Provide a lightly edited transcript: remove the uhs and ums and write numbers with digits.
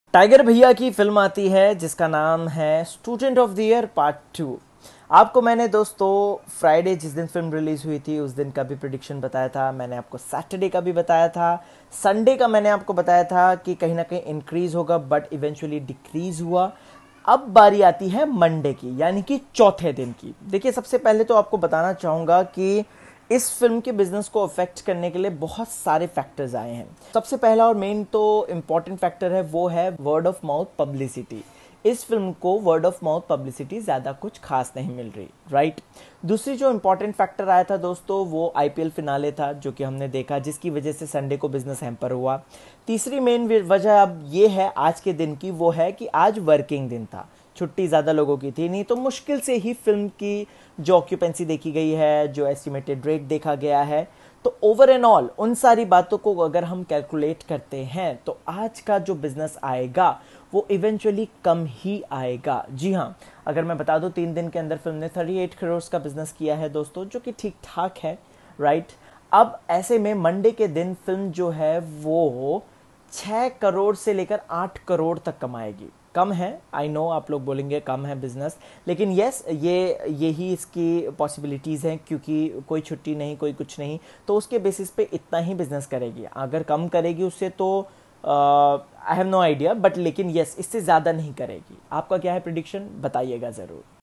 Tiger भैया की film आती है जिसका नाम है student of the year part 2। आपको मैंने दोस्तों फ्राइडे जिस दिन फिल्म रिलीज हुई थी उस दिन का भी प्रिडिक्शन बताया था, मैंने आपको सैटरडे का भी बताया था, संडे का मैंने आपको बताया था कि कहीं ना कहीं इंक्रीज होगा बट इवेंचुअली डिक्रीज हुआ। अब बारी आती है मंडे की, यानी कि चौथे दिन की। देखिए, सबसे पहले तो आपको बताना चाहूँगा कि इस फिल्म के बिजनेस को अफेक्ट करने के लिए बहुत सारे फैक्टर्स आए हैं। सबसे पहला और मेन तो इम्पॉर्टेंट फैक्टर है, वो है वर्ड ऑफ माउथ पब्लिसिटी। इस फिल्म को वर्ड ऑफ माउथ पब्लिसिटी ज़्यादा कुछ खास नहीं मिल रही, राइट। दूसरी जो इम्पॉर्टेंट फैक्टर आया था दोस्तों, वो आईपीएल फिनाले था जो कि हमने देखा, जिसकी वजह से संडे को बिजनेस हैम्पर हुआ। तीसरी मेन वजह अब ये है आज के दिन की, वो है कि आज वर्किंग दिन था, छुट्टी ज़्यादा लोगों की थी नहीं, तो मुश्किल से ही फिल्म की जो ऑक्यूपेंसी देखी गई है, जो एस्टिमेटेड रेट देखा गया है, तो ओवर एंड ऑल उन सारी बातों को अगर हम कैलकुलेट करते हैं तो आज का जो बिजनेस आएगा वो इवेंचुअली कम ही आएगा। जी हाँ, अगर मैं बता दूं 3 दिन के अंदर फिल्म ने 38 करोड़ का बिजनेस किया है दोस्तों, जो कि ठीक ठाक है, राइट। अब ऐसे में मंडे के दिन फिल्म जो है वो 6 करोड़ से लेकर 8 करोड़ तक कमाएगी। कम है, आई नो, आप लोग बोलेंगे कम है बिजनेस, लेकिन यस, यही इसकी पॉसिबिलिटीज़ हैं, क्योंकि कोई छुट्टी नहीं, कोई कुछ नहीं, तो उसके बेसिस पे इतना ही बिजनेस करेगी। अगर कम करेगी उससे तो I have no idea, but लेकिन यस, इससे ज़्यादा नहीं करेगी। आपका क्या है प्रिडिक्शन, बताइएगा ज़रूर।